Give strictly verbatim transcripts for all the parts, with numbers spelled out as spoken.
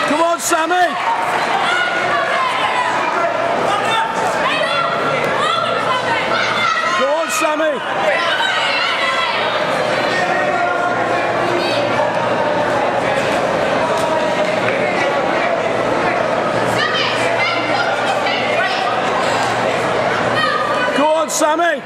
Come on, Sammi. Go on, Sammi. Go on, Sammi.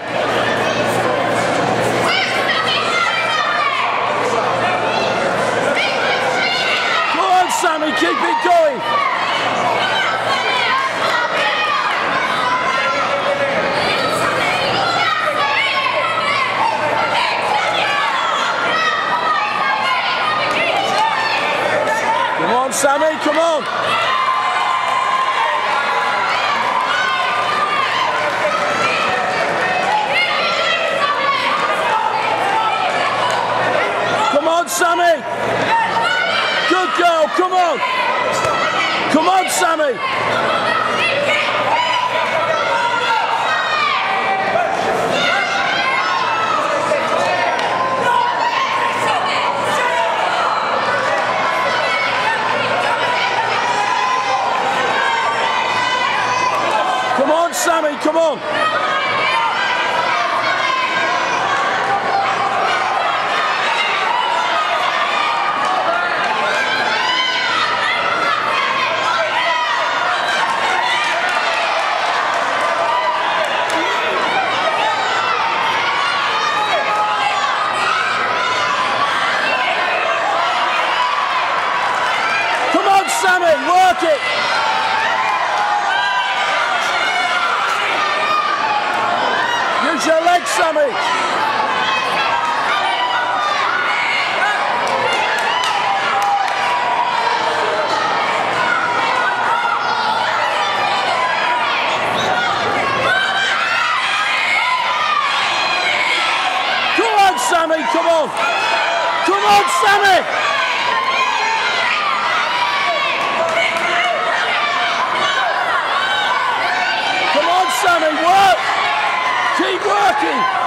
Go on, Sammi. Keep it going. Come on, Sammi, come on. Come on, Sammi. Good girl, come on. Come on, Sammi. Come on, Sammi, come on. Come on, Sammi, work it. Use your legs, Sammi. Come on, Sammi, come on. Come on, Sammi. Come on, Sammi, work. Keep working.